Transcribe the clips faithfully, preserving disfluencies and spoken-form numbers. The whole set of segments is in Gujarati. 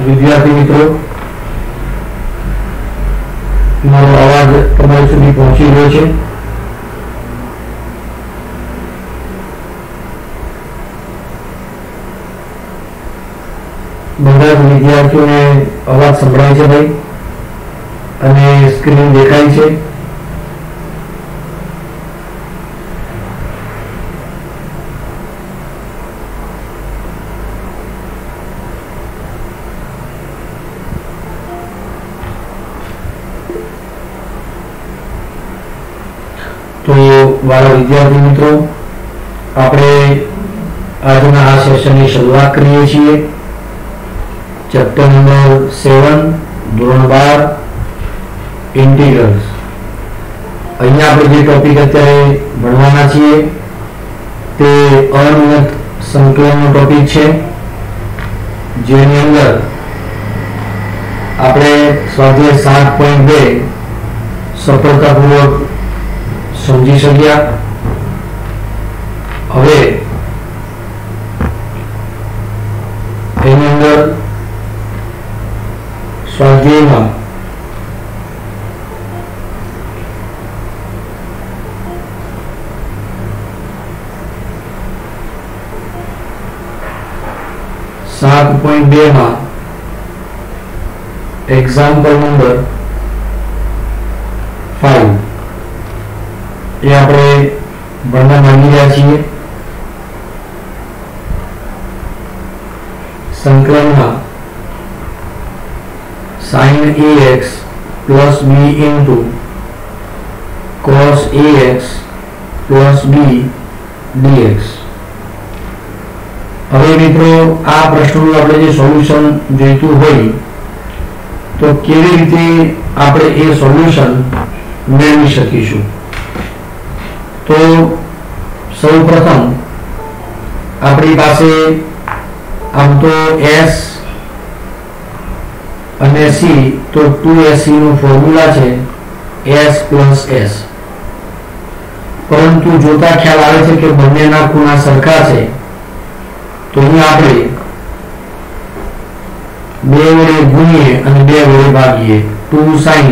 विद्यार्थी मित्रों, मारो अवाज तमारी सुधी पहुंची रह्यो छे। બધા વિદ્યાર્થીઓને અવાજ સંભળાય છે ભાઈ અને સ્ક્રીન દેખાય છે? तो वाला विद्यार्थी मित्रों, આપણે આજના આ સેશનની શરૂઆત કરીએ છીએ। चैप्टर नंबर सेवन ધોરણ બાર ઇન્ટિગ્રલ્સ। અહીંયા આપણે જે ટોપિક અત્યારે ભણવાના છીએ તે અનિયત સંકલનનો ટોપિક છે, જેની અંદર આપણે સ્વાધ્યાય સાત પોઈન્ટ બે સફળતાપૂર્વક સમજી શક્યા। હવે એની અંદર स्वाध्याय सात पॉइंट बे में एग्जाम्पल नंबर फाइव ये आपणे भणवा मांगी रह्या छीए। संकलन में sin ax plus b into cos ax plus b dx। હવે મિત્રો આ પ્રશ્નનું આપણે જે સોલ્યુશન જોઈતું હોય તો કેવી રીતે આપણે એ સોલ્યુશન મેળવી શકીશું? તો સૌપ્રથમ આપણી પાસે આમ તો s અને c तो टू एस सी नो फॉर्म्यूला है s प्लस s, परंतु जोता ख्याल आवे छे के बंनेना खूणा सरखा छे तो અહીં આપણે બે વડે ગુણીએ અને બે વડે ભાગીએ। Two sin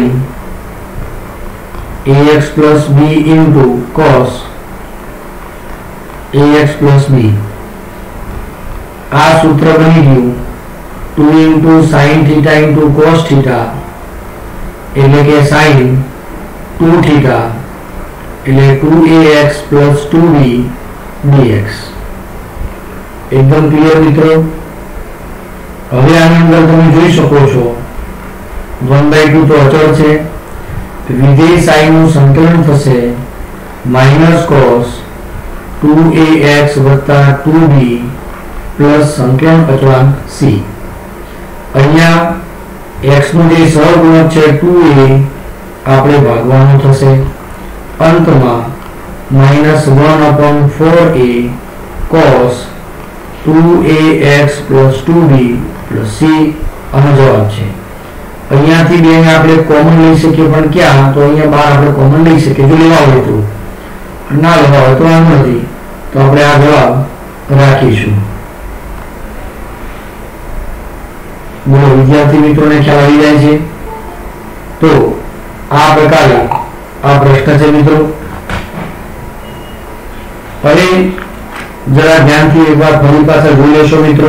ax plus b into cos ax plus b આ સૂત્ર બની ગયું two into sine theta into cos theta એટલે કે sin टू थीटा એટલે two A X plus two B dx। एकदम क्लियर मित्रों? હવે આની અંદર તમે જોઈ શકો છો वन बाय टू તો અચળ છે, વિધેય sin નું સંકલન થશે minus cos two A X + two B plus સંકલન અચળાંક c। અહીંયા x નો જે સહગુણક છે टू ए આપણે ભાગવાનો થશે, અંતમાં minus one upon four A cos two A X + two B + c આનો જવાબ છે। અહીંયાથી બે ને આપણે કોમન લઈ શકીએ, પણ ક્યાં? તો અહીંયા બાર આપણે કોમન લઈ શકીએ જો લેવા હોય તો, ના લેવા હોય તો વાંધો નથી, તો આપણે આ જવાબ રાખીશું। बोलो विद्यार्थी मित्रों ने ख्याल आई जाए छे? तो आ प्रकारे आ प्रश्न है मित्रों। अरे जरा ध्यान थी एक बार फरी पाछा जोई लेशो मित्रों।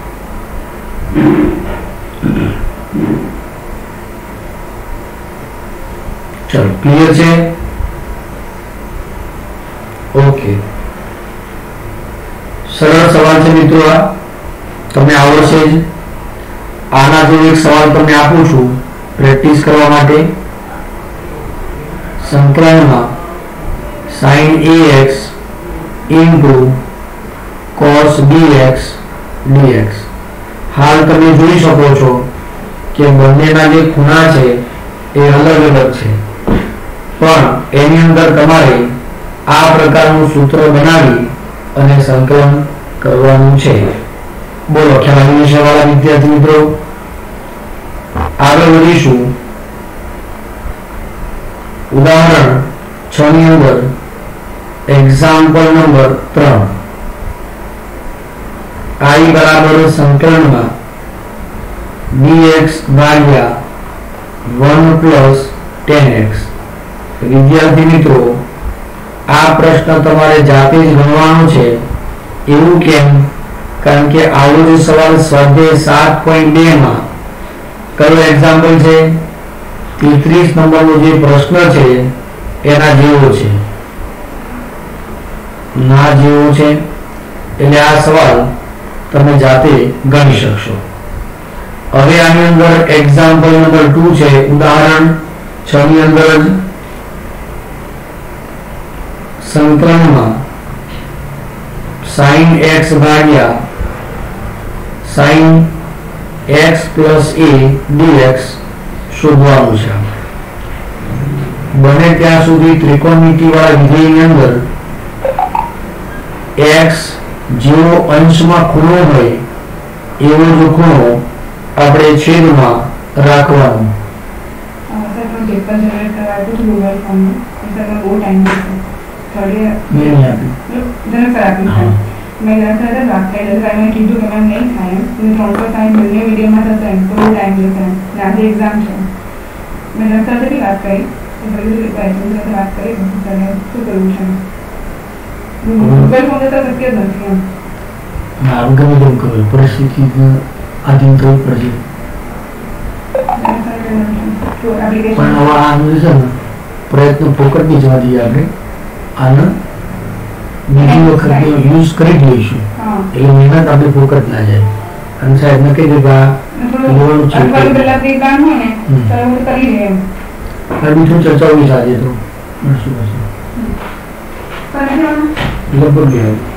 चलो क्लियर छे? ओके, सरल सवाल छे मित्रों, आ तमने आवडशे ज। आना जो एक सवाल तमने आपू छू प्रेक्टिस करवा माटे। संकलन में sin ax into cos bx dx। हाल तमे जोई शको छो के बंनेना जे खूणा छे ए अलग अलग छे, पण एनी अंदर तमारे आ प्रकारनुं सूत्र बनावी अने संकलन करवानुं छे। बोलो ख्याल આવી જશે વાળા વિદ્યાર્થી મિત્રો? આગળ વધીશું। ઉદાહરણ છ ની અંદર एग्जाम्पल नंबर ત્રણ i बराबर संकलन में dx ભાગ્યા वन प्लस टेन एक्स। विद्यार्थी मित्रों आ प्रश्न तमारे जाते ज गणवानो छे। एवुं केम? कारण के आवो जो सवाल स्वाध्याय सात पॉइंट दो में कयो एक्जाम्पल छे? तैंतीस नंबर नो जे प्रश्न छे एना जेवो छे, ना जेवो छे। એટલે આ સવાલ તમે જાતે ગણી શકશો। હવે આની અંદર એક્ઝામ્પલ નંબર टू છે, ઉદાહરણ छ ની અંદર જ સંકલનમાં sin x ભાગ્યા sin x plus a dx શોધવાનું છે। બને ત્યાં સુધી ત્રિકોણમિતિ વાળા વિધેયની અંદર x જેવો અંશમાં ખૂણો હોય એવો જ ખૂણો આપણે છેદમાં રાખવાનો। मैं लड़का था बात कर रहा था, मैं कीधु कि मैं नहीं खाया, मैं ત્રણ સો સાઈઠ બંને વિડિયોમાં થશે તો બહુ ટાઈમ જશે। આજે એક્ઝામ છે, मैं लड़का સાથે વાત કરી તો બધી રીતે સાથે વાત કરી તો શું કરવું છે? ગૂગલ ફોન તો શક્ય જ નથી એમ। ના ગમે તેમ કરો, પરિસ્થિતિ આધીન થવું પડશે। પણ હવે આનું છે ને પ્રયત્ન ફોકટ ની જવા દઈએ આપણે, આને બીજી વખત યુઝ કરી જ લઈશું એટલે મહેનત આપણી ફોકટ ના જાય। અને સાહેબ ને કહી દીધા બીજું ચર્ચા હોવી સાથે તો મળશું લગભગ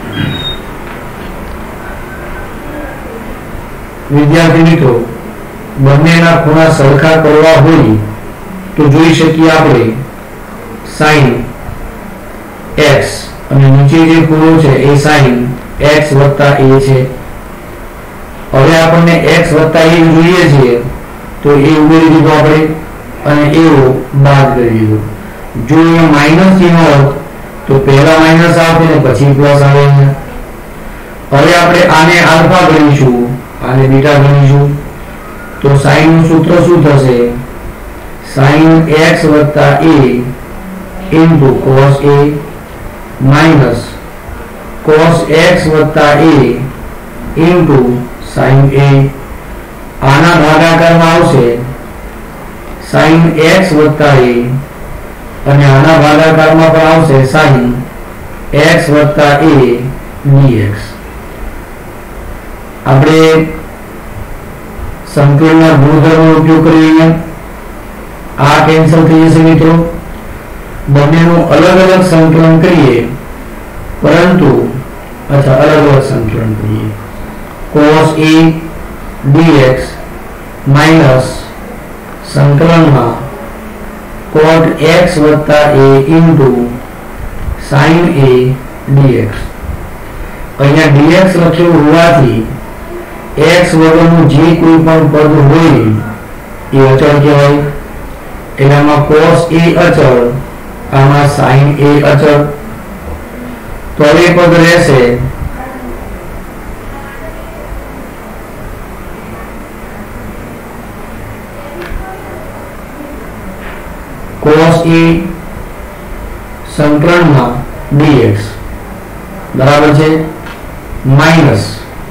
વિદ્યાર્થી મિત્રો બંનેના ખૂણા સરખા કરવા હોય તો જોઈ શકીએ આપણે sin x અને નીચે જે ખૂણો છે એ sin x વત્તા a છે। હવે આપણને x વત્તા a જોઈએ છે તો એ ઉમેરી દીધો આપણે અને એવો બાદ કરી દીધો। જો એ માઈનસ ચિહ્ન હોત તો પહેલા માઈનસ આવે ને પછી પ્લસ આવે। હવે આપણે આને આલ્ફા ગણીશું, આને બીટા ગણીશું તો sin નું સૂત્ર શું થશે? sin x વત્તા a into cos a minus cos x વત્તા a into sin a। આના ભાગાકારમાં આવશે sin x વત્તા a અને આના ભાગાકારમાં પણ આવશે sin x વત્તા a dx। આપણે સંકલનના ગુણધર્મનો ઉપયોગ કરીએ। આ કેન્સલ થઈ જશે મિત્રો। બંનેનું અલગ અલગ સંકલન કરીએ, પરંતુ अच्छा अलग अलग संकलन करिए। cos a dx माइनस संकलन में cot x वत्ता a into sin a dx। अहींया dx लखेलुं होवाथी x वगरनुं जे कोई पण पद होय ए अचल कहेवाय। एनामां cos a अचल, आमां sin a अचल। तो હવે પદ રહેશે cos a સંકલનમાં dx બરાબર છે માઈનસ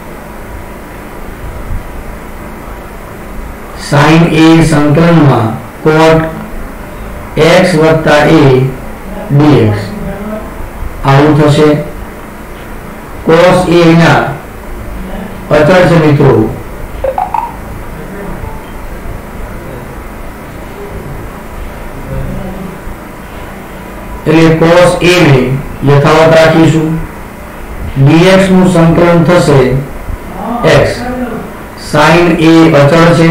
sin a સંકલનમાં cot x વત્તા a dx આવું થશે। cos a ના અચળ છે મિત્રો, એટલે cos a ને યથાવત રાખીશું। dx નું સંકલન થશે x, sin a અચળ છે,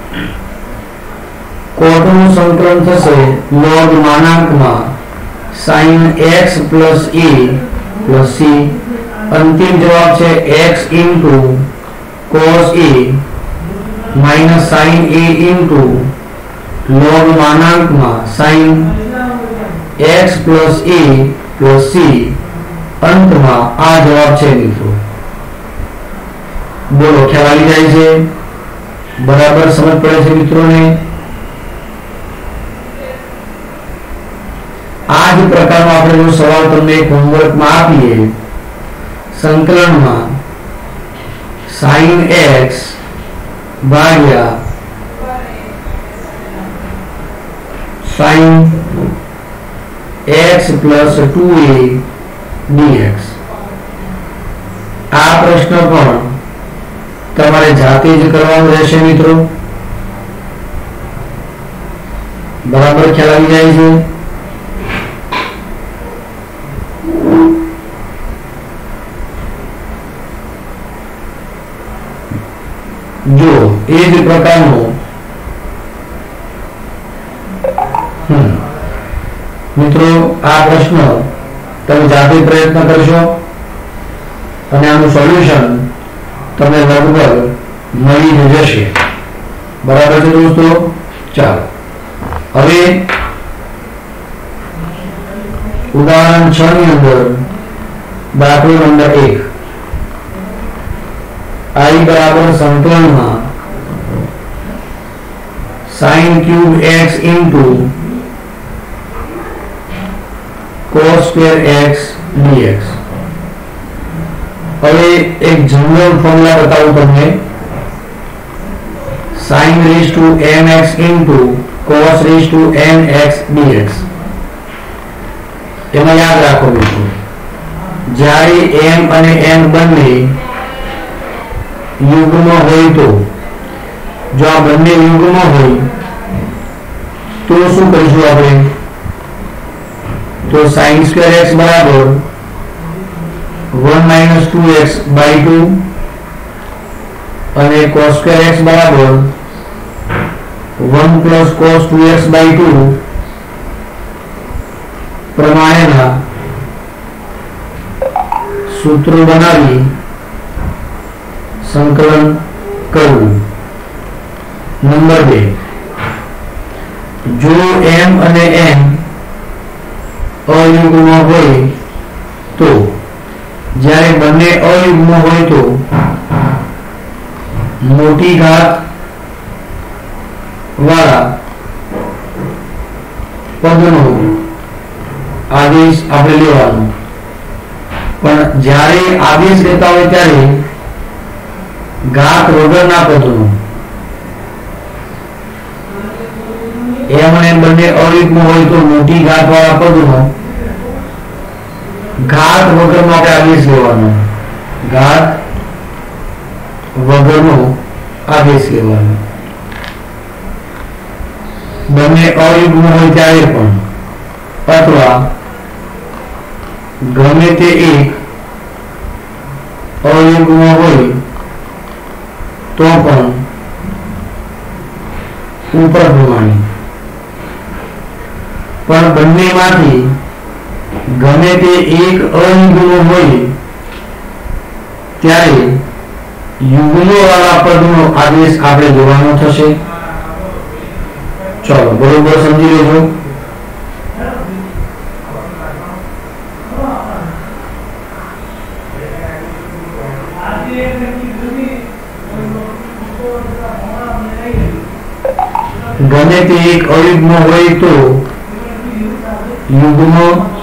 cot નું સંકલન થશે log માનાંકમાં sin x plus a plus c। अंतिम जवाब है x into cos a minus sin a into log मानांक में sin x plus a plus c। अंत में आ जवाब है मित्रों। बोलो ख्याल आई जाए छे? बराबर समझ पड़े छे मित्रों ने? आज प्रकार में आपने जो सवाल तुमने होमवर्क में आपीए संकलन में साइन एक्स भाग्या sine X plus two A DX आ प्रश्न पर तमारे जाते ज करवानुं रहेशे मित्रों। बराबर ख्याल आवी जाय छे? जो एज प्रकार मित्रों आ प्रश्न तमे जाते प्रयत्न करशो અને આનું સોલ્યુશન તમને લગભગ મળી જશે। બરાબર છે દોસ્તો? ચાલો હવે ઉદાહરણ છ ની અંદર દાખલો નંબર એક i बराबर संकलन में sine cube X into cos square X DX. હવે એક જનરલ ફોર્મ્યુલા બતાવું તમને sin raised to mx into cos raised to nx dx। એમાં યાદ રાખો મિત્રો જ્યારે m અને n બંને યુગ્મ હોય તો જો આ બંને યુગ્મ હોય તો શું કરીશું આપણે તો sin square x બરાબર one minus two X by two અને cos square x बराबर one plus cos two X by two प्रमाणेना सूत्र बनावी संकलन करવું। नंबर બે जो m અને n અયુગ્મ હોય તો જ્યારે બંને અયુગ્મ હોય તો મોટી ઘાત વાળા પદનો આદેશ આપણે લેવાનો પણ જ્યારે આદેશ લેતા હોય ત્યારે ઘાત વગરના પદનો એમ અને બંને અયુગ્મ હોય તો મોટી ઘાત વાળા પદનો घात वगर नो आपणे आदेश लेवानो घात वगर नो आदेश लेवानो बने अयुग्म होय त्यारे पण अथवा गमे ते एक अयुग्म होय तो पण ऊपर प्रमाणे पण बन्नेमांथी गमे ते एक अयुग्म होय त्यारे युग्म वाला पदनो आदेश आपणे लेવાનો થશે। चलो बरोबर समझी लेजो। गमे ते एक अयुग्म होय तो युग्म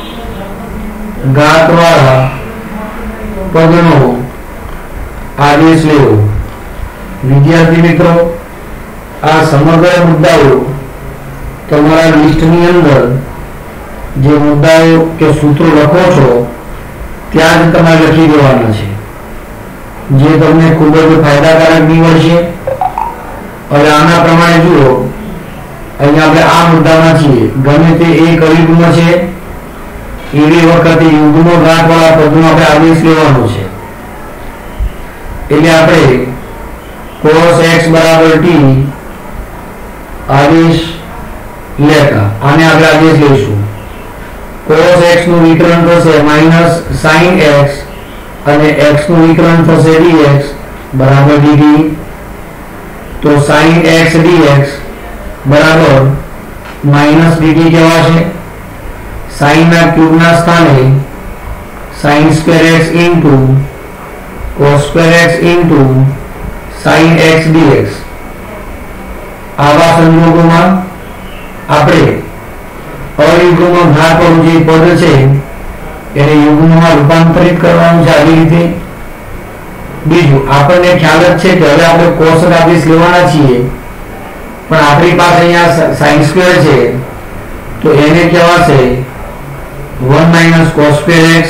घात वाला पदनो आदेश लेवो। विद्यार्थी मित्रों आ समग्र मुद्दाओ तमारा लिस्टनी अंदर जे मुद्दाओ के सूत्रों लखो छो त्यां ज तमारे लखी देवाना छे जे तमने खूब ज फायदाकारक निवडशे। હવે આના પ્રમાણે જુઓ અહીંયા આપણે આ મુદ્દામાં છીએ ગમે તે એક અયુગ્મ છે એવી વખતે યુગ્મ ઘાત વાળા પદનો આપણે આદેશ લેવાનો છે એટલે આપણે cos x બરાબર t આદેશ લેતા આને આપણે આદેશ લઈશું cos x નું વિકરણ થશે માઈનસ sin x અને x નું વિકરણ થશે dx બરાબર dt। तो sin x dx बराबर माइनस dt कहेवाशे। sin ना क्यूब ना स्थाने sin square x into cos square x इंटू sin x dx આવા સંજોગોમાં આપણે અયુગ્મ ભાર પર જે પદ છે એને યુગ્મમાં રૂપાંતરિત કરવાનું છે આવી રીતે. બીજું આપણને ખ્યાલ જ છે કે હવે આપણે કોષક આદેશ લેવાના છીએ, પણ આપણી પાસે અહીંયા sin સ્ક્વેર છે તો એને કહેવાશે one minus cos square x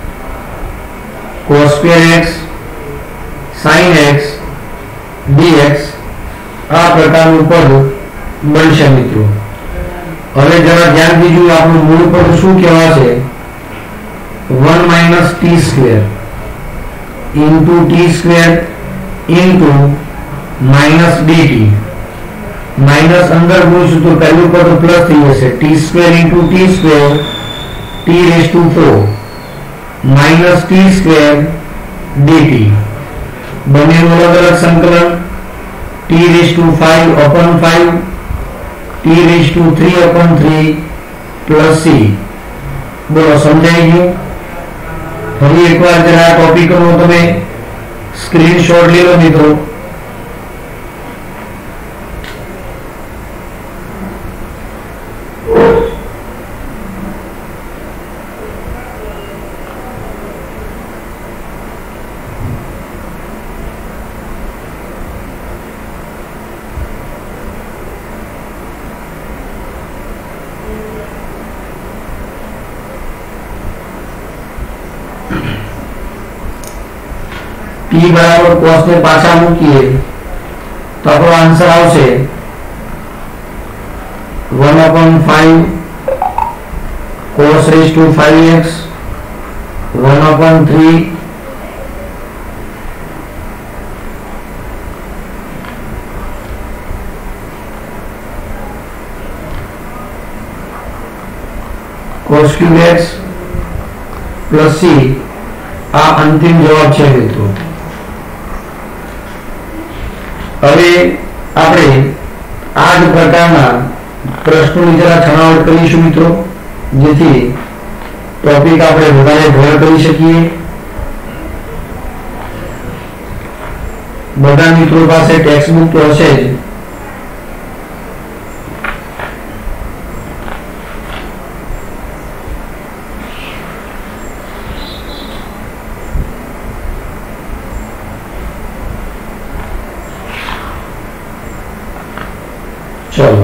cos square x sin x dx આ પ્રકારનું પદ બનશે મિત્રો. હવે જરા ધ્યાન દીજો, આપણું મૂળ પદ શું કહેવાશે? one minus t square into t square into minus dt. Minus અંદર મૂકશું તો પહેલું પદ પ્લસ થઈ જશે, t square into t square t raised to four minus t square dt. બંનેનું અલગ અલગ સંકલન t raised to five upon five t raised to three upon three plus c. બોલો સમજાઈ ગયું? ફરી એકવાર જરા આ ટોપિકનો તમે સ્ક્રીનશોટ લઈ લો મિત્રો. p बराबर cos ने पाछा मूकीए तो આપણો આન્સર આવશે one upon five cos raised to five x one upon three cos cube x plus c. આ અંતિમ જવાબ છે મિત્રો. હવે આપણે આ જ પ્રકારના પ્રશ્નોની જરા છણાવટ કરીશું મિત્રો, જેથી ટોપિક આપણે વધારે ઘર કરી શકીએ. બધા મિત્રો પાસે ટેક્સ્ટ બુક તો હશે જ. चलो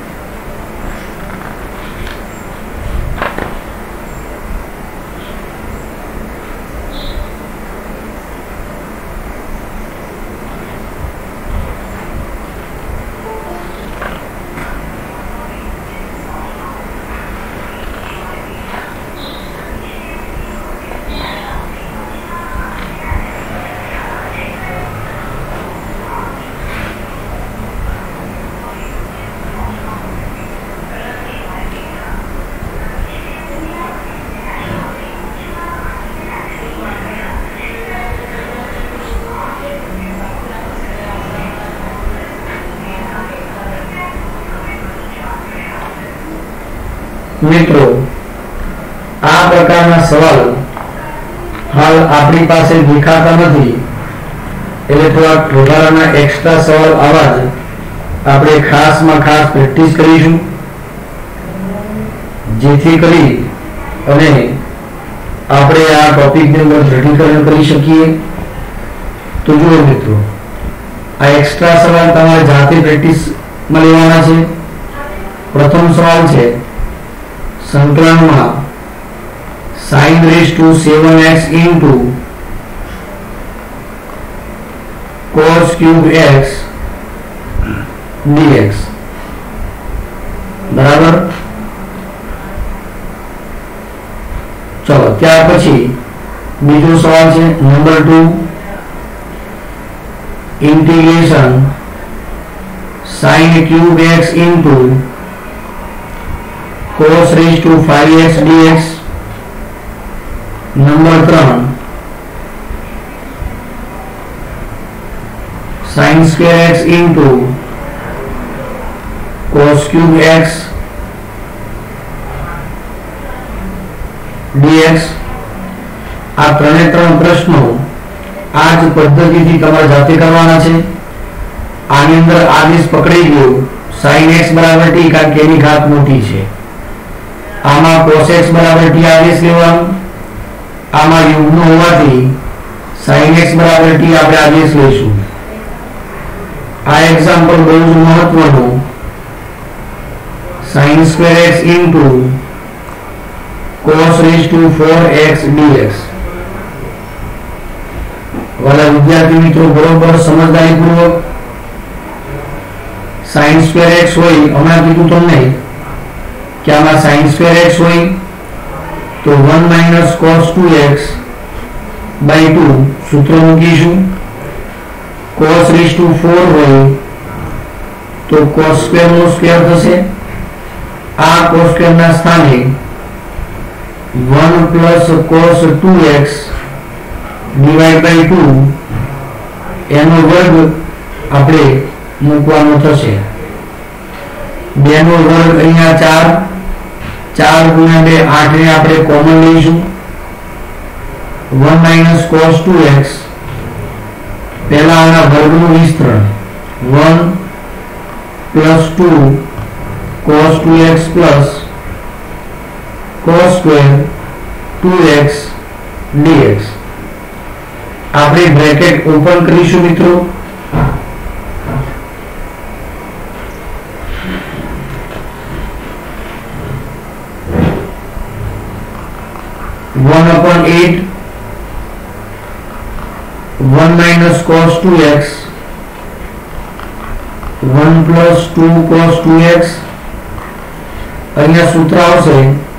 મિત્રો આ પ્રકારના સવાલ હાલ આપણી પાસે દેખાતા નથી, એટલે થોડા વધારાના એક્સ્ટ્રા સવાલ આવા જ આપણે ખાસમાં ખાસ પ્રેક્ટિસ કરીશું, જેથી કરી અને આપણે આ ટોપિકની અંદર દૃઢીકરણ કરી શકીએ. તો જુઓ મિત્રો, આ એક્સ્ટ્રા સવાલ તમારે જાતે પ્રેક્ટિસમાં લેવાના છે. પ્રથમ સવાલ છે સંકલનમાં sin raised to seven x into cos cube x dx. બરાબર. ચલો ત્યાર પછી બીજો સવાલ છે number two, integration sin cube x into cos raised to five x dx. Number ત્રણ, sin square x into cos cube x dx. આ ત્રણે ત્રણ પ્રશ્નો આ જ પદ્ધતિથી તમારે જાતે કરવાના છે. આની અંદર આદેશ પકડી ગયો sin x બરાબર t કારણ કે એની ઘાત મોટી છે. આમાં cos x બરાબર t આદેશ લેવાનો, આમાં યુગ્મ હોવાથી sin x બરાબર t આપણે આદેશ લઈશું. આ એક્ઝામ્પલ બહુ જ મહત્વનું, sin square x into cos raised to four x dx. વાલા વિદ્યાર્થી મિત્રો બરોબર સમજદારીપૂર્વક sin square x હોય, હમણાં કીધું તમને કે આમાં sin square x હોય તો one minus cos two x by two સૂત્ર મૂકીશું. cos raised to four હોય તો cos square નો સ્ક્વેર થશે. આ cos square ના સ્થાને one plus cos two x divided by two એનો વર્ગ આપણે મૂકવાનો થશે. બે નો વર્ગ અહીંયા ચાર, ચાર ગુણ્યા બે આઠ ને આપણે કોમન લઈશું. one minus cos two x પહેલા આના વર્ગનું વિસ્તરણ one plus two cos two x plus cos square two x dx. આપણે બ્રેકેટ ઓપન કરીશું મિત્રો. one upon eight one minus cos two x one plus two cos two x અહીંયા સૂત્ર આવશે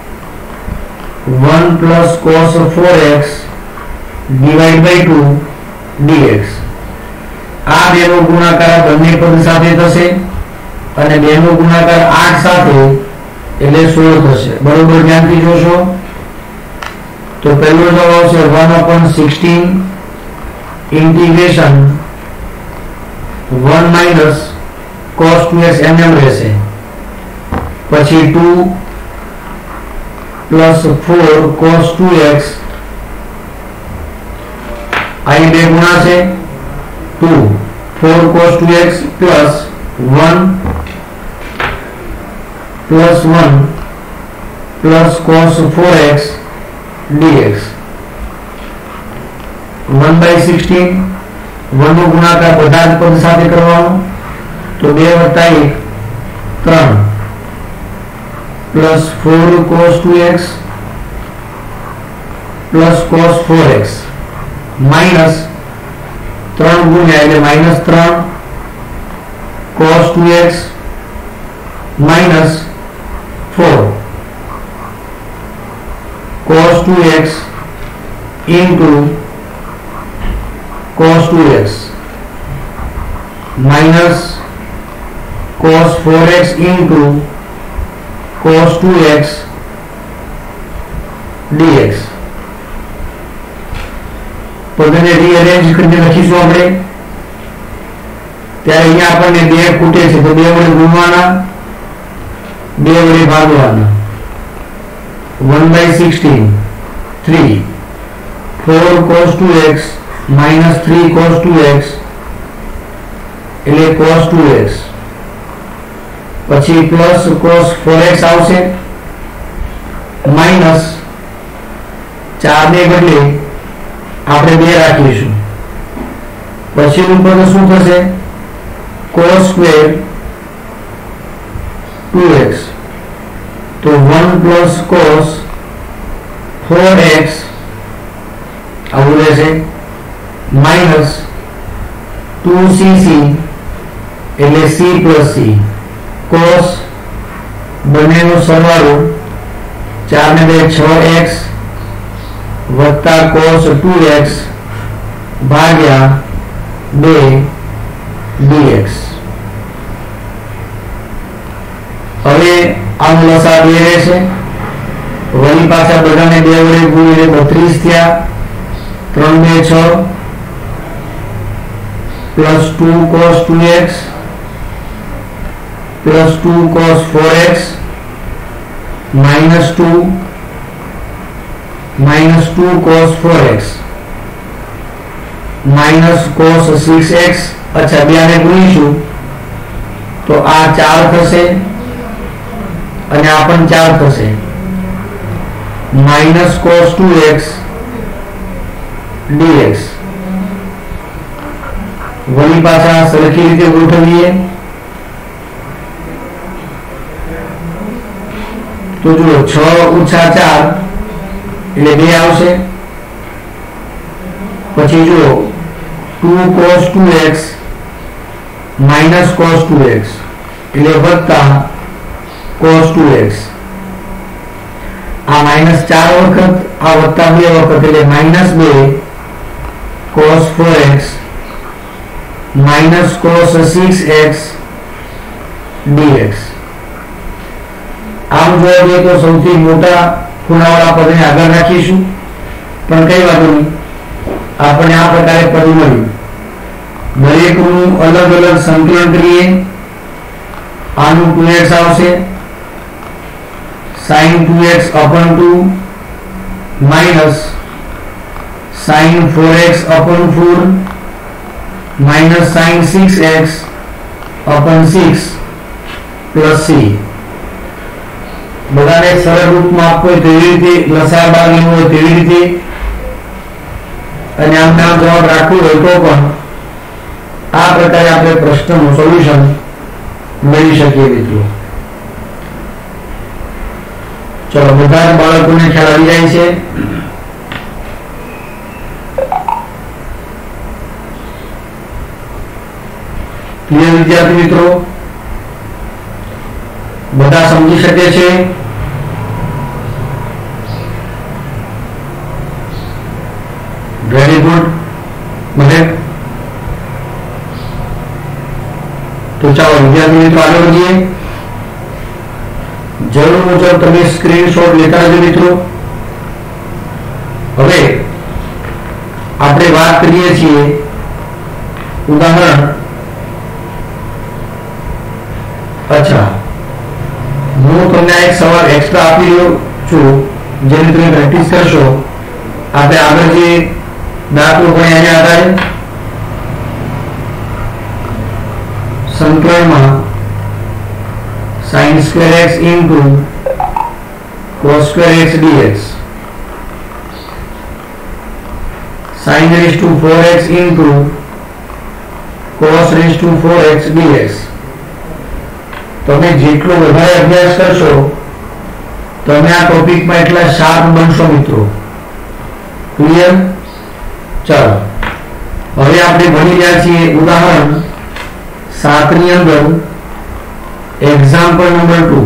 one plus cos four x divided by two dx. આ બેનો ગુણાકાર બંને પદ સાથે થશે અને બેનો ગુણાકાર આઠ સાથે એટલે સોળ થશે. બરોબર ધ્યાનથી જોશો તો પહેલો જવાબ આવશે one upon sixteen integration one minus cos two x એમ એમ રહેશે. પછી two plus four cos two x आई બે ગુણા છે two four cos two x plus one plus one plus cos four x dx. one by sixteen one નો ગુણાકાર બધા જ પદ સાથે કરવાનો તો બે વત્તા એક ત્રણ plus four cos two x plus cos four x minus ત્રણ ગુણ્યા એટલે minus ત્રણ cos two x minus four cos two x into cos two x minus cos four x into cos two x dx. પદને રીઅરેન્જ કરીને લખીશું આપણે. ત્યારે અહીંયા આપણને બે ખૂટે છે તો બે વડે ગુણવાના, બે વડે ભાગવાના. one by sixteen three four cos two x minus three cos two x એટલે cos two x. પછી પ્લસ cos four x આવશે માઇનસ ચાર ને બદલે આપણે બે રાખીશું. પછીનું પદ શું થશે cos square two x તો one plus cos four x આવું રહેશે માઇનસ two c c એટલે c plus c cos બંનેનો સરવાળો ચાર ને બે છ x વત્તા cos two x ભાગ્યા બે dx. હવે આનો લસા બે રહેશે. વળી પાછા બધાને બે વડે ગુણીને બત્રીસ થયા. ત્રણ બે છ plus two cos two x plus two cos four x minus two minus two cos four x minus cos six x अच्छा બે આને ગુણીશું તો આ ચાર થશે અને આ પણ ચાર થશે minus cos two X dx વળી પાછા સરખી રીતે ગોઠવીએ તો જુઓ છ ઓછા ચાર એટલે બે આવશે પછી જુઓ two cos two X minus cos two X એટલે વત્તા cos ટુ એક્સ આ માઈનસ ચાર વખત આ વત્તા બે વખત એટલે માઈનસ બે cos four X minus cos six X dx આમ જોવા જઈએ તો સૌથી મોટા ખૂણાવાળા પદને આગળ રાખીશું પણ કઈ વાત નહીં આપણે આ પ્રકારે પદ મળ્યું દરેકનું અલગ અલગ સંકલન કરીએ આનું ટુ એક્સ આવશે sin two X upon two minus sin four X upon four minus sin six X upon six plus c બધાને સરળ રૂપમાં આપવો હોય તેવી રીતે લસાઅ બાર લેવો હોય તેવી રીતે અને આમ નામ જવાબ રાખવું હોય તો પણ આ પ્રકારે આપણે પ્રશ્નનું સોલ્યુશન મેળવી શકીએ મિત્રો ચલો બધા બાળકોને ખ્યાલ આવી જાય છે ક્લિયર વિદ્યાર્થી મિત્રો બધા સમજી શકે છે વેરી ગુડ મને તો ચાલો વિદ્યાર્થી મિત્રો આગળ વધીએ જરૂર મુજબ તમે સ્ક્રીનશોટ લેતા રહેજો મિત્રો હવે આપણે વાત કરીએ છીએ ઉદાહરણ અચ્છા હું તમને એક સવાલ એક્સ્ટ્રા આપી રહ્યો છું જેની તમે પ્રેક્ટિસ કરશો આપણે આગળ જે દાખલો પણ એના આધારે સંકલનમાં sin square x into cos square x dx sin raised to four x into cos raised to four x dx તમે જેટલો વધારે અભ્યાસ કરશો તમે આ ટોપિકમાં એટલા શાર્પ બનશો મિત્રો ક્લિયર ચાલો હવે આપણે ભણી રહ્યા છીએ ઉદાહરણ સાત ની અંદર example number two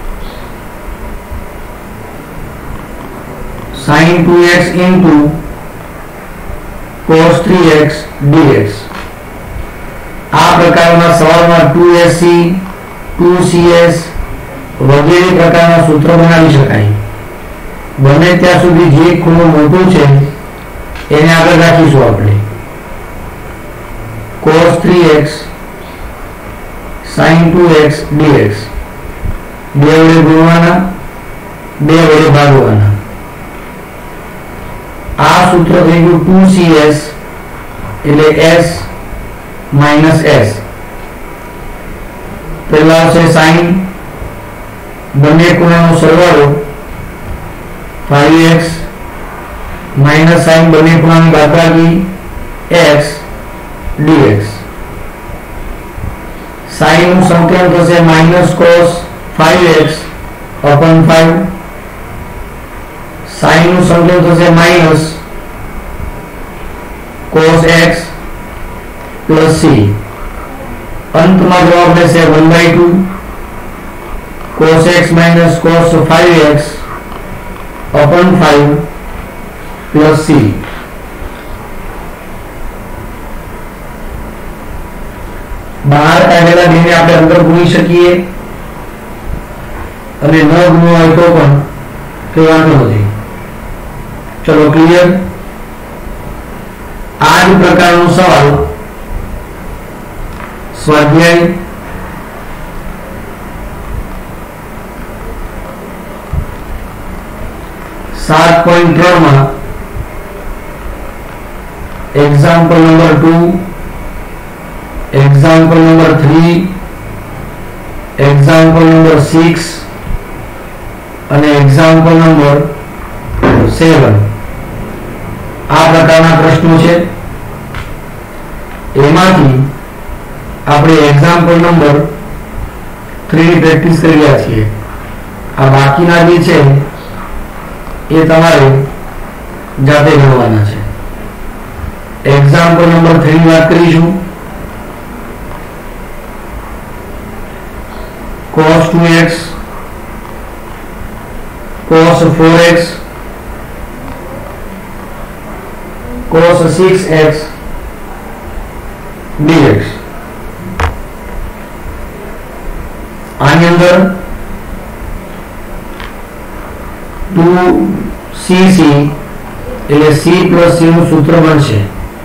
sin two X into cos three X dx આ પ્રકારના સવાલમાં two S C two C S વગેરે પ્રકારના સૂત્ર બનાવી શકાય બને ત્યાં સુધી જે ખૂણો મોટો છે એને આગળ રાખીશું આપણે cos three X sin two X dx બે વડે ગુણવાના બે વડે ભાગવાના આ સૂત્ર થઈ ગયું ટુ સી એસ એટલે s minus s પહેલા આવશે sin બંને ખૂણાનો સરવાળો ફાઈવ એક્સ minus sin બંને ખૂણાની બાદબાકી x dx sin નું સંકલન થશે minus cos five X upon five sin નું સંકલન થશે minus cos x plus c અંતમાં જવાબ રહેશે one by two cos x minus cos five X upon five plus c બહાર કાઢેલા બેને આપણે અંદર ગુણી શકીએ અને ન ગુણવા હોય તો પણ કઈ વાંધો નથી ચલો ક્લિયર આ જ પ્રકારનો સવાલ સ્વાધ્યાય સાત પોઈન્ટ ત્રણ માં example number two example number three, example number six અને એક્ઝામ્પલ નંબર સેવન આ પ્રકારના પ્રશ્નો છે. એમાંથી આપણે એક્ઝામ્પલ નંબર થ્રી ની પ્રેક્ટિસ કરી રહ્યા છીએ. આ બાકીના જે છે એ તમારે જાતે ગણવાના છે. એક્ઝામ્પલ નંબર થ્રી ની વાત કરીશું. cos two X cos four X cos six X dx. આની અંદર टू सी सी એટલે c પ્લસ c નું સૂત્ર બનશે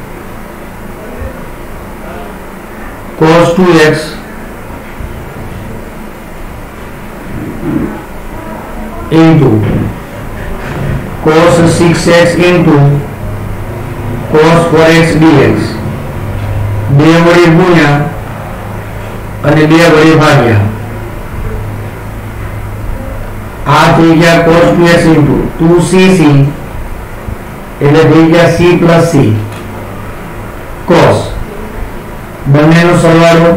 cos two X into cos six X into cos four X dx. બે વડે ગુણ્યા અને બે વડે ભાગ્યા. આ થઈ ગયા cos two X into two C C એટલે થઈ ગયા c plus c cos. બંનેનો સરવાળો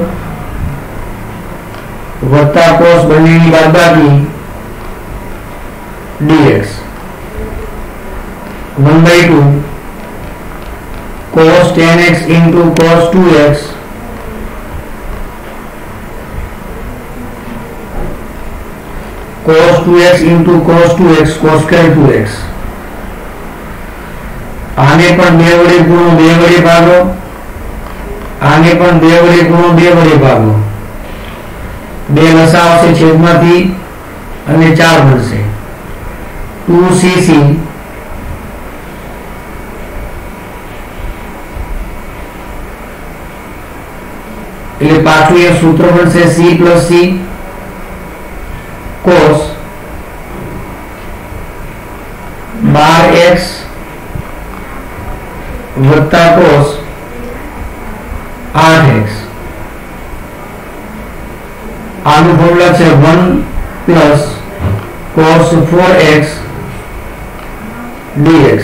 વત્તા cos બંનેની બાદબાકી dx. One by two cos ten X into cos two X cos two X into cos two X cos square two X. આને પણ બે વડે ગુણો બે વડે ભાગો, આને પણ બે વડે ગુણો બે વડે ભાગો. બે લસા આવશે છેદમાંથી અને ચાર બનશે टू सी सी એટલે પાછું એ સૂત્ર બનશે c plus c cos बार एक्स वत्ता cos आठ एक्स. આનું ફોર્મ્યુલા છે one plus cos four X dx.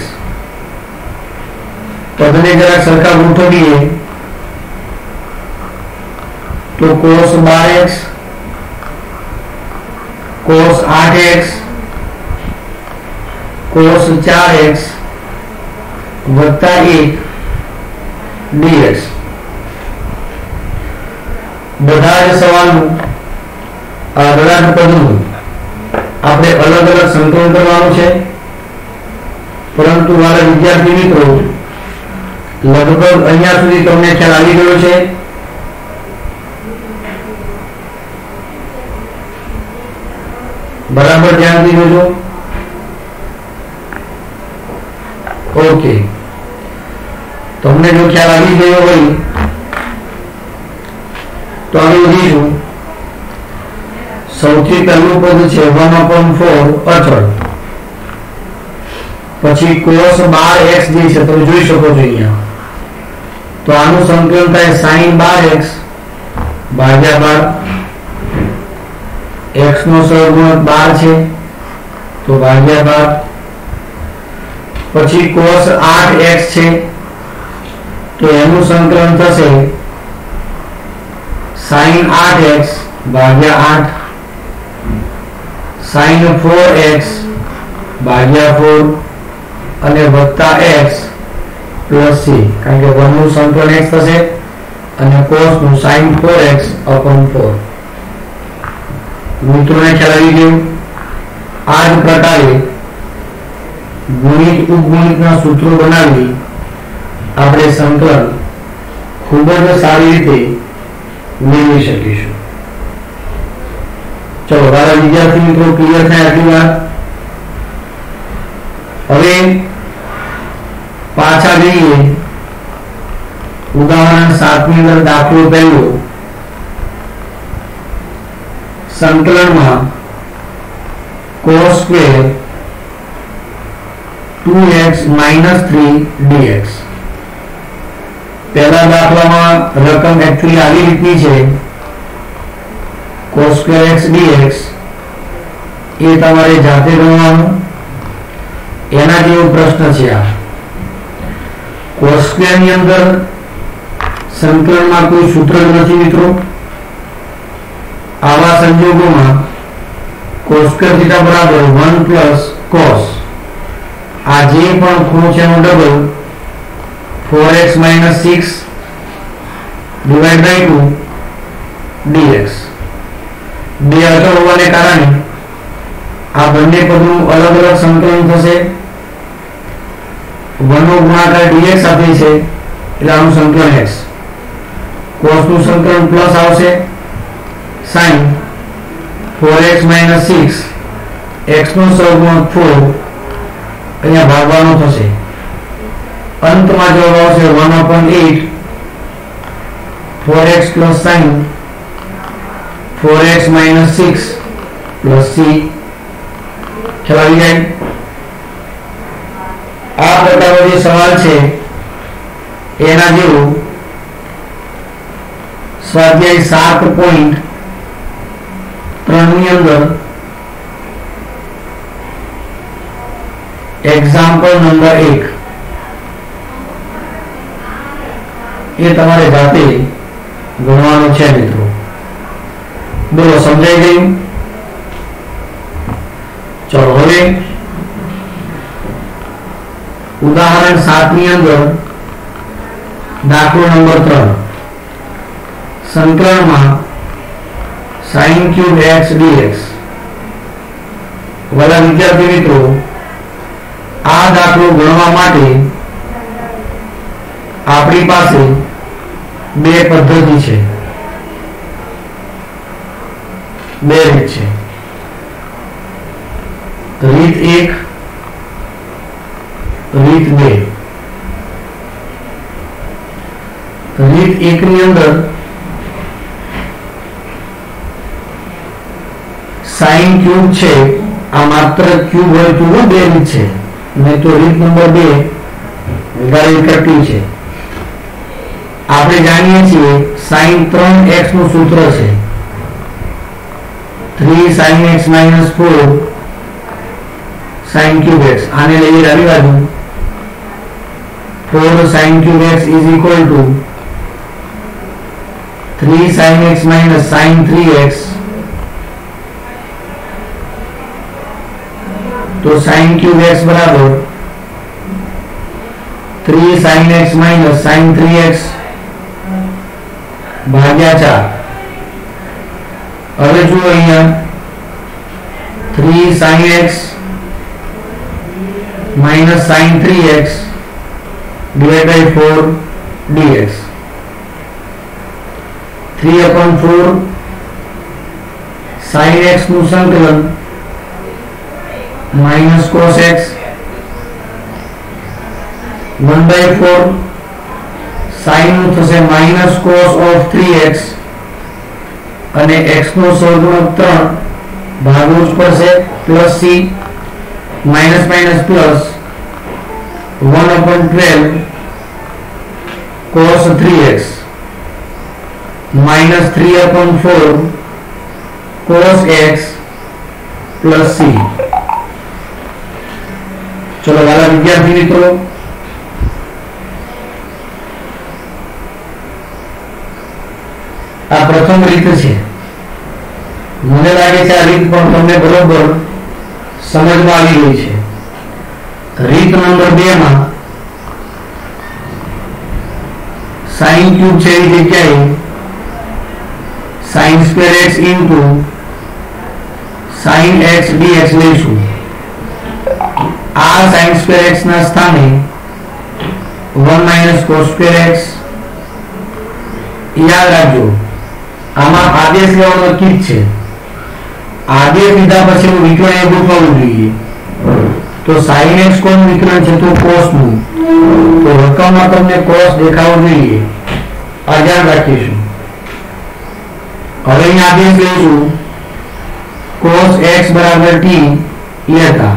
પદને જરા સરખા ગોઠવીએ તો cos बार एक्स cos आठ एक्स cos चार एक्स वत्ता एक dx. બધા જ સવાલનું આ બધા જ પદનું આપણે અલગ અલગ સંકલન કરવાનું છે. પરંતુ વાલા વિદ્યાર્થી મિત્રો લગભગ અહીંયા સુધી તમને ખ્યાલ આવી ગયો છે. બરાબર ધ્યાનથી જોજો. ઓકે, તમને જો ખ્યાલ આવી ગયો હોય તો આગળ વધીશું. સૌથી પહેલું પદ છે वन अपॉन फोर અચળ. પછી cos बार x જે છે તમે જોઈ શકો છો અહીંયા. તો આનું સંકલન થાય sin बार x ભાગ્યા બાર. x નો સહગુણક બાર છે તો ભાગ્યા બાર. પછી cos आठ एक्स છે તો એનું સંકલન થશે sin आठ एक्स ભાગ્યા आठ. sin फोर एक्स ભાગ્યા फोर અને વત્તા x પ્લસ c કારણ કે वन નું સંકલન x થશે અને cos નું sin four X upon four. મિત્રોને ખ્યાલ આવી ગયો. આ જ પ્રકારે ગુણિત ઉપગુણિતના સૂત્રો બનાવી આપણે સંકલન ખૂબ જ સારી રીતે મેળવી શકીશું. ચલો વાલા વિદ્યાર્થી મિત્રો ક્લિયર થાય આટલી વાત. હવે પાછા જઈએ ઉદાહરણ सात ની અંદર દાખલો પહેલો. સંકલનમાં cos square two X minus three dx. पहला दाखलामां रकम एक्चुअली આવી રીતની છે cos square x dx એ તમારે જાતે ગણવાનું એના જેવો પ્રશ્ન છે આ cos square ની અંદર સંકલનમાં કોઈ સૂત્ર નથી મિત્રો આવા સંજોગોમાં cos square theta બરાબર one plus cos આ જે પણ ખૂણો છે એનો double four x minus six divided by two dx બે અચળ હોવાને કારણે આ બંને પદનું અલગ અલગ સંકલન થશે one નો ગુણાકાર dx સાથે છે એટલે આનું સંકલન x cos નું સંકલન પ્લસ આવશે sin four x minus six x નો સહગુણક four અહીંયા ભાગવાનો થશે અંતમાં જવાબ આવશે one upon eight four x plus sin four x minus six plus c ખ્યાલ આવી જાય આ પ્રકારનો જે સવાલ છે એના જેવું સ્વાધ્યાય સાત પોઈન્ટ ત્રણ ની અંદર એક્ઝામ્પલ નંબર એક ये તમારે જાતે ગણવાનું છે મિત્રો બોલો સમજાઈ ગયું ચલો હવે ઉદાહરણ સાત ની અંદર દાખલો નંબર ત્રણ સંકલનમાં sin cube x dx વાલા વિદ્યાર્થી મિત્રો આ દાખલો ગણવા માટે આપણી પાસે બે પદ્ધતિ છે બે રીત છે રીત એક રીત બે રીત એક ની અંદર sin ક્યુબ છે આ માત્ર ક્યુબ હોય તો બે રીત છે નહીં તો રીત નંબર બે વધારે કરતી છે આપણે જાણીએ છીએ sin ત્રણ x નું સૂત્ર છે three sin x minus four sin cube x આને લઈએ ડાબી બાજુ four sin cube x is equal to three sin x minus sin three x तो sin cube x बराबर three sin x minus sin three x भाग्या चार હવે જો અહીંયા three sin x minus sin three x divided by four dx three upon four sin x નું સંકલન minus cos x one by four sin નું થશે minus cos of three x અને x નો સહગુણક ત્રણ ભાગવું જ પડશે plus c minus minus plus one upon twelve cos three x minus three upon four cos x plus c चलो वाला विद्यार्थी मित्रों आ प्रथम रीत है મને લાગે છે આ રીત પણ તમને બરોબર સમજમાં આવી ગઈ છે રીત નંબર બે માં sin ક્યુબ છે એ જગ્યાએ sin square x into sin x dx લઈશું આ sin સ્ક્વેર x ના સ્થાને one minus cos square x યાદ રાખજો આમાં આદેશ લેવાનો નક્કી જ છે આદેશ લીધા પછી વિકર્ણ એ ગોઠવવું જોઈએ તો sin x કોણ વિકર્ણ છે તો cos નું તો રકમમાં તમને cos દેખાવું જોઈએ આ ધ્યાન રાખીશું હવે અહીં આદેશ લઈશું cos x બરાબર t લેતા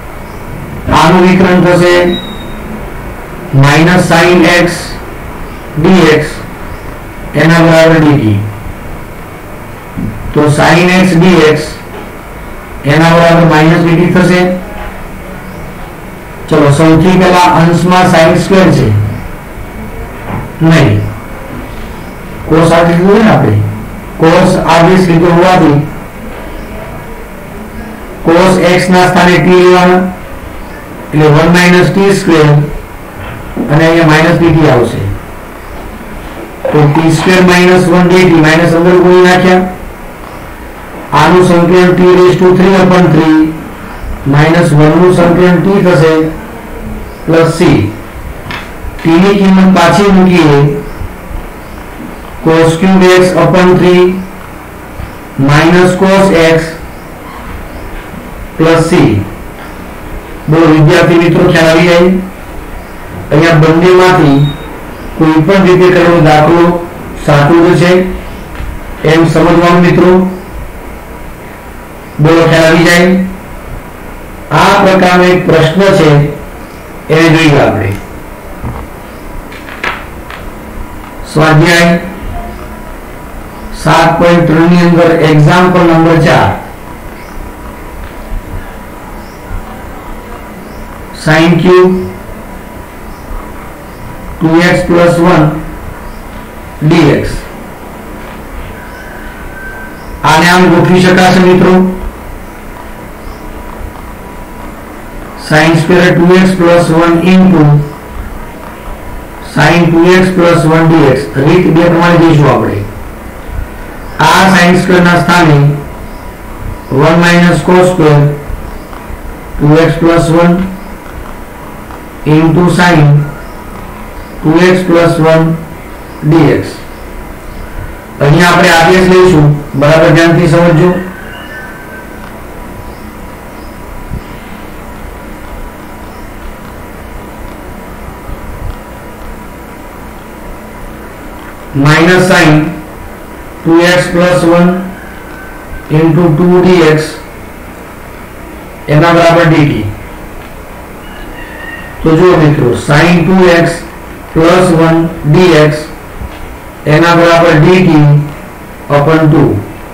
આનું વિકર્ણ થશે minus sin x dx એના બરાબર dt. તો sin x dx એના બરાબર માઈનસ dt થશે. ચલો સૌથી પહેલા અંશમાં sin સ્ક્વેર છે નહીં, cos આદેશ લીધો ને આપણે, cos આદેશ લીધો હોવાથી cos x ના સ્થાને t લેવાના, એટલે one minus t સ્ક્વેર અને અહીંયા માઈનસ dt આવશે. તો t square minus one dt માઈનસ અંદર ગુણી નાખ્યા, આનું સંકલન t raised to three upon three minus one નું સંકલન t થશે plus c. t ની કિંમત પાછી મૂકીએ, cos cube x upon three minus cos x plus c. બોલો વિદ્યાર્થી મિત્રો ખ્યાલ આવી જાય? અહીંયા બંનેમાંથી કોઈ પણ રીતે કરેલો દાખલો સાચો જ છે એમ સમજવાનું મિત્રો. બોલો ખ્યાલ આવી જાય? આ પ્રકારનો એક પ્રશ્ન છે એને જોઈએ આપણે. સ્વાધ્યાય સાત પોઈન્ટ ત્રણ ની અંદર એક્ઝામ્પલ નંબર ચાર, sin cube two x plus one dx. આને આમ ગોઠવી શકાશે મિત્રો, sin square two x plus one into sin two x plus one dx. રીત બે પ્રમાણે જઈશું આપણે. આ sin square ના સ્થાને one minus cos square two x plus one into sin two x plus one dx. અહીંયા આપણે આદેશ લઈશું, બરાબર ધ્યાનથી સમજજો. minus sin two x plus one into two dx એના બરાબર dt. તો જો મિત્રો sin two x plus one dx એના બરાબર dt upon two.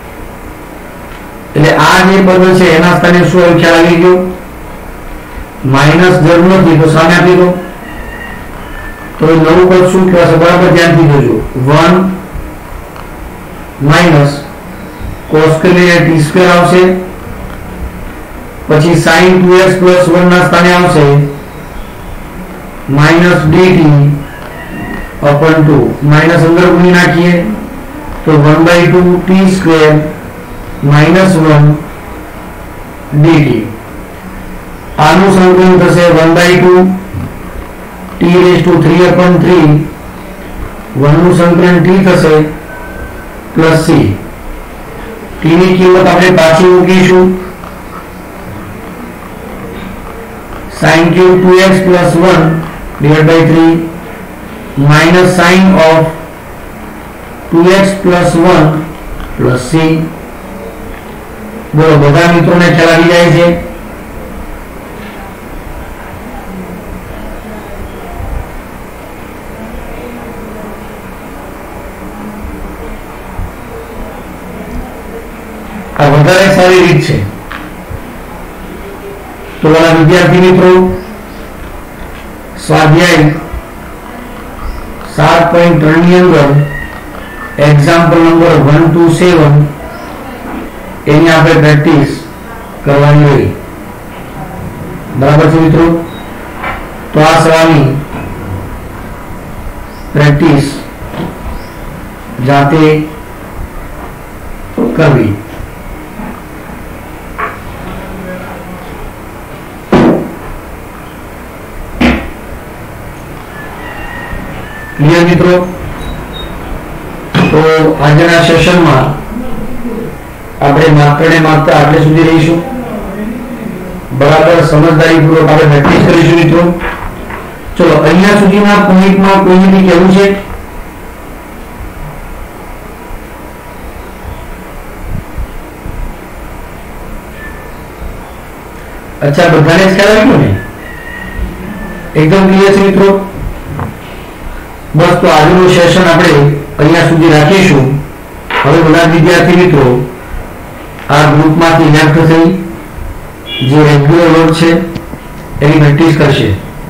એટલે આ જે પદ છે એના સ્થાને શું ખ્યાલ આવી ગયો? માઈનસ જરૂર નથી તો સામે આપી દો. તો નવું પદ શું કહેવાશે? બરાબર ધ્યાનથી જોજો. one minus cos square t square આવશે, પછી sin two x plus one ના સ્થાને આવશે minus dt upon two. Minus અંદર ગુણી નાખીએ તો one by two t square minus one dt. આનું સંકલન થશે one by two t raised to three upon three, one નું સંકલન t થશે plus c. t ની કિંમત આપણે પાછી મૂકીશું, sin cube two x plus one divided by three minus sin of two x plus one plus c. બોલો બધા મિત્રોને ખ્યાલ આવી જાય છે? આ વધારે સારી રીત છે. તો વાલા વિદ્યાર્થી મિત્રો, સ્વાધ્યાય સાત પોઈન્ટ ત્રણ ની અંદર example number one to seven એની આપણે પ્રેક્ટિસ કરવાની રહી. બરાબર છે મિત્રો? તો આ સવાલની પ્રેક્ટિસ જાતે કરવી. ક્લિયર મિત્રો? તો આજના સેશનમાં આપણે માત્ર ને માત્ર આટલે સુધી રહીશું. બરાબર સમજદારીપૂર્વક આપણે પ્રેક્ટિસ કરીશું મિત્રો. ચલો અહીંયા સુધીના પોઈન્ટમાં કોઈને બી કહેવું છે? અચ્છા, બધાને ખ્યાલ આવ્યો ને? એકદમ ક્લિયર છે મિત્રો? બસ તો આજનું સેશન આપણે અહીંયા સુધી રાખીશું. હવે બધા વિદ્યાર્થી મિત્રો આ ગ્રુપમાંથી લેફ્ટ થઈ જે રેગ્યુલર વર્ક છે એની પ્રેક્ટિસ કરશે.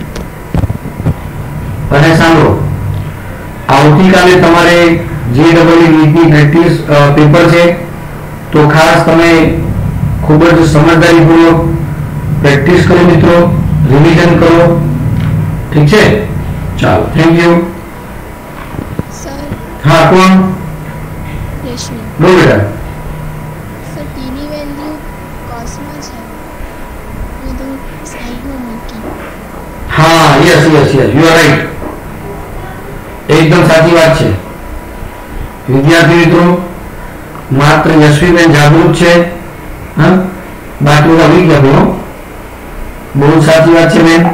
અને સાંભળો, આવતીકાલે તમારે જે ડબલ નીટની પ્રેક્ટિસ પેપર છે, તો ખાસ તમે ખૂબ જ સમજદારીપૂર્વક પ્રેક્ટિસ કરો મિત્રો, રિવિઝન કરો. ઠીક છે? ચાલો, થેન્ક યુ. સર હા, કોણ? રેશમી. બોલ બેટા. સર ટીની વેલ્યુ કોસમાં છે મેં તો સાઈડમાં મૂકી. હા, yes yes yes, you are right. એકદમ સાચી વાત છે. વિદ્યાર્થી મિત્રો, માત્ર યશવીબેન જાગૃત છે, હા, બાકી બધા વીક લખ્યો. બહુ સાચી વાત છે બેન.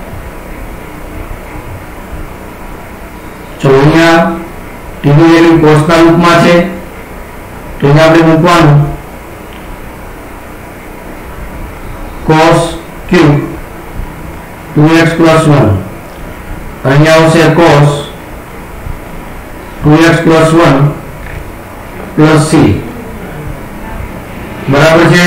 ચલો, અહીંયા ટીની વેલ્યુ કોસના રૂપમાં છે, તો અહીંયા આપણે મૂકવાનું cos cube two x plus one. અહીંયા આવશે cos two x plus one plus c. બરાબર છે?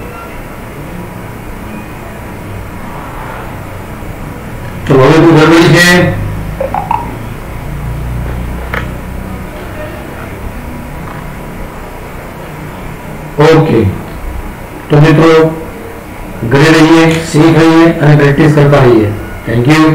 તો હવે તું ગડબડી છે. ઓકે, તો મિત્રો ઘરે રહીએ, સેફ રહીએ અને પ્રેક્ટિસ કરતા રહીએ. Thank you.